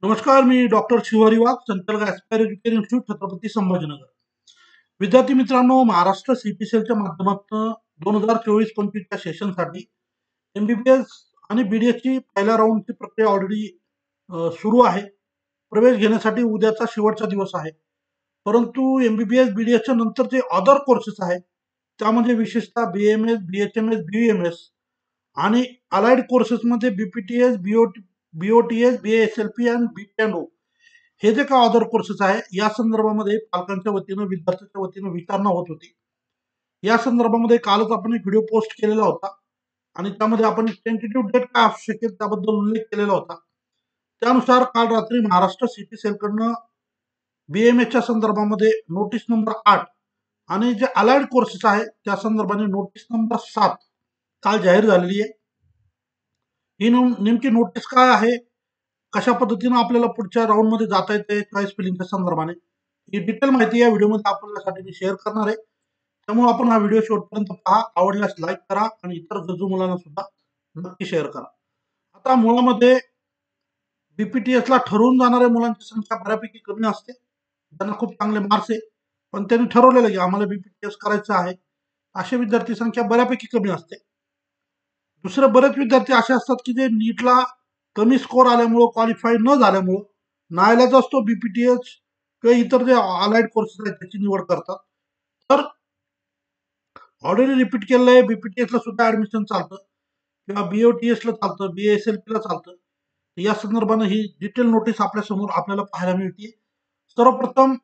नमस्कार, मी डॉक्टर शिवारी वाघ, संचालक Aspire Education Institute, Chhatrapati Sambhajinagar. विद्यार्थी मित्रांनो, महाराष्ट्र सीपीसीएलच्या माध्यमातून 2024-25च्या सेशनसाठी एमबीबीएस आणि बीडीएसची पहिल्या राऊंडची प्रक्रिया ऑलरेडी सुरू आहे. प्रवेश घेण्यासाठी उद्याचा शेवटचा दिवस आहे. परंतु एमबीबीएस बीडीएसच्या नंतर जे अदर कोर्सेस आहेत त्यामध्ये विशेषतः बीएमएस, बीएचएमएस, बीएमएस आणि अलाइड कोर्सेसमध्ये बीपीटीएस, बीओटीएस, बीएसएलपी आणि बीपीएनओ हे जे काही अदर कोर्सेस आहे या संदर्भामध्ये पालकांच्या वतीनं विद्यार्थ्यांच्या वतीनं विचारणा होत होती. या संदर्भामध्ये कालच आपण एक व्हिडिओ पोस्ट केलेला होता आणि त्यामध्ये आपण टेंटेटिव्ह डेट काय असू शकेल त्याबद्दल उल्लेख केलेला होता. त्यानुसार काल रात्री महाराष्ट्र सीपीसीएलकडनं बीएमएसच्या संदर्भामध्ये नोटीस नंबर 8 आणि जे अलाइड कोर्सेस आहे त्या संदर्भाने नोटीस नंबर 7 काल जाहीर झालेली आहे. ही नेमकी नोटीस काय आहे, कशा पद्धतीने आपल्याला पुढच्या राऊंड मध्ये जाता येते चॉईस फिलिंगच्या संदर्भाने, ही डिटेल माहिती या व्हिडिओमध्ये आपल्यासाठी मी शेअर करणार आहे. त्यामुळे आपण हा व्हिडिओ शेवटपर्यंत पहा, आवडल्यास लाईक करा आणि इतर गरजू मुलांना सुद्धा नक्की शेअर करा. आता मुळामध्ये बीपीटीएस ला ठरवून जाणाऱ्या मुलांची संख्या बऱ्यापैकी कमी असते, त्यांना खूप चांगले मार्क्स आहे पण त्यांनी ठरवलेलं की आम्हाला बीपीटीएस करायचं आहे, असे विद्यार्थी संख्या बऱ्यापैकी कमी असते. दुसरे बरेच विद्यार्थी असे असतात की जे नीटला कमी स्कोर आल्यामुळं, क्वालिफाय न झाल्यामुळं नाईलाज असतो बीपीटीएस किंवा इतर जे अलाइड कोर्सेस आहेत त्याची निवड करतात. तर ऑलरेडी रिपीट केलेलं आहे, बीपीटीएस ला सुद्धा ऍडमिशन चालतं किंवा बीओटीएस ला चालतं, बीएसएलपी ला चालतं. या संदर्भानं ही डिटेल नोटीस आपल्या समोर आपल्याला पाहायला मिळते. सर्वप्रथम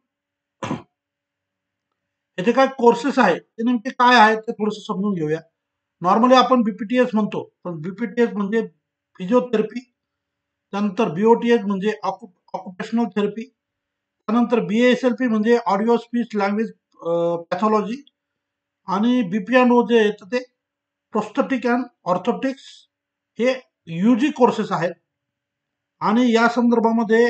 हे जे काय कोर्सेस आहे ते नेमके काय आहेत ते थोडंसं समजून घेऊया. नॉर्मली आपण बीपीटीएस म्हणतो, पण बीपीटीएस म्हणजे फिजिओथेरपी, त्यानंतर बीओटीएस म्हणजे ऑक्युपेशनल थेरपी, त्यानंतर बीएसएलपी म्हणजे ऑडिओ स्पीच लँग्वेज पॅथॉलॉजी आणि बीपीएनओ जे येतं ते प्रोस्थेटिक अँड ऑर्थोटिक्स, हे यूजी कोर्सेस आहेत. आणि या संदर्भामध्ये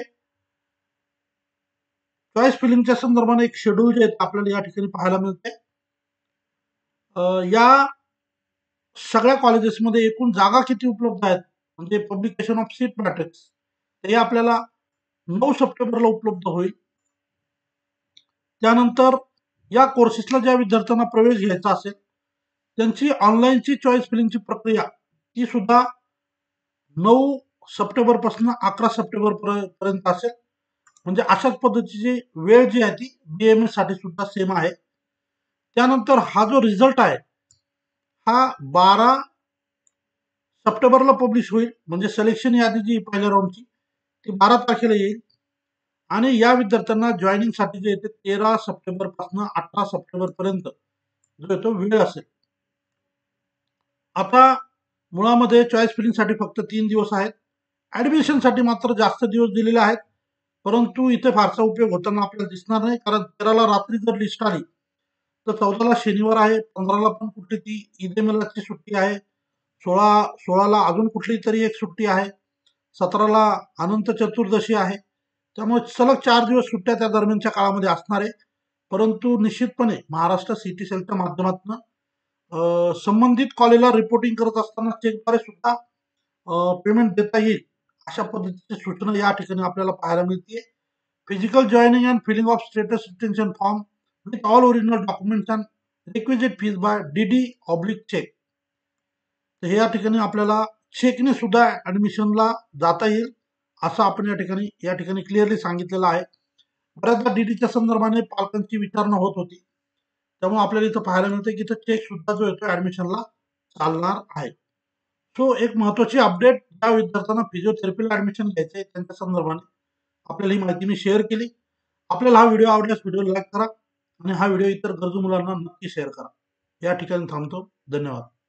चॉईस फिलिंगच्या संदर्भाने एक शेड्यूल जे आपल्याला या ठिकाणी पाहायला मिळते. या सगळ्या कॉलेजेसमध्ये एकूण जागा किती उपलब्ध आहेत म्हणजे पब्लिकेशन ऑफ सीट मॅट्रिक्स हे आपल्याला 9 सप्टेंबरला उपलब्ध होईल. त्यानंतर या कोर्सेसला ज्या विद्यार्थ्यांना प्रवेश घ्यायचा असेल त्यांची ऑनलाईनची चॉईस फिलिंगची प्रक्रिया ती सुद्धा 9 सप्टेंबर पासून 11 सप्टेंबर पर्यंत असेल. म्हणजे अशाच पद्धतीची वेळ जी आहे ती बीएमएस साठी सुद्धा सेम आहे. त्यानंतर हा जो रिझल्ट आहे हा 12 सप्टेंबरला पब्लिश होईल, म्हणजे सिलेक्शन यादी जी पहिल्या राऊंडची ती 12 तारखेला येईल आणि या विद्यार्थ्यांना जॉईनिंग साठी जे येते 13 सप्टेंबर पासून 18 सप्टेंबर पर्यंत जो येतो वेळ असेल. आता मुळामध्ये चॉईस फिलिंग साठी फक्त 3 दिवस आहेत, ऍडमिशन साठी मात्र जास्त दिवस दिलेले आहेत. परंतु इथे फारसा उपयोग होताना आपल्याला दिसणार नाही, कारण 13ला रात्री जर लिस्ट आली तर 14ला शनिवार आहे, 15ला पण कुठली ती ईद ए मिलादची सुट्टी आहे, 16ला अजून कुठली तरी एक सुट्टी आहे, 17ला अनंत चतुर्दशी आहे. त्यामुळे सलग 4 दिवस सुट्ट्या त्या दरम्यानच्या काळामध्ये असणार आहे. परंतु निश्चितपणे महाराष्ट्र सीटीसीएलच्या माध्यमातून संबंधित कॉलेजला रिपोर्टिंग करत असताना चेकद्वारे सुद्धा पेमेंट देता येईल अशा पद्धतीची सूचना या ठिकाणी आपल्याला पाहायला मिळते. Physical joining and filling of status retention form with all original documents and requisite fees by DD/चेक. तर हे या ठिकाणी आपल्याला चेकने सुद्धा ऍडमिशनला जाता येईल असं आपण या ठिकाणी क्लिअरली सांगितलेलं आहे. बऱ्याचदा डीडीच्या संदर्भाने पालकांची विचारणा होत होती, त्यामुळे आपल्याला इथं पाहायला मिळतं की इथं चेक सुद्धा जो येतो ऍडमिशनला चालणार आहे. सो एक महत्वाची अपडेट, ज्या विद्यार्थ्यांना फिजिओथेरपीला ऍडमिशन घ्यायचं आहे त्यांच्या संदर्भाने आपल्याला ही माहिती मी शेअर केली. आपल्याला हा व्हिडिओ आवडल्यास व्हिडिओ लाईक करा आणि हा व्हिडिओ इतर गरजू मुलांना नक्की शेअर करा. या ठिकाणी थांबतो. धन्यवाद.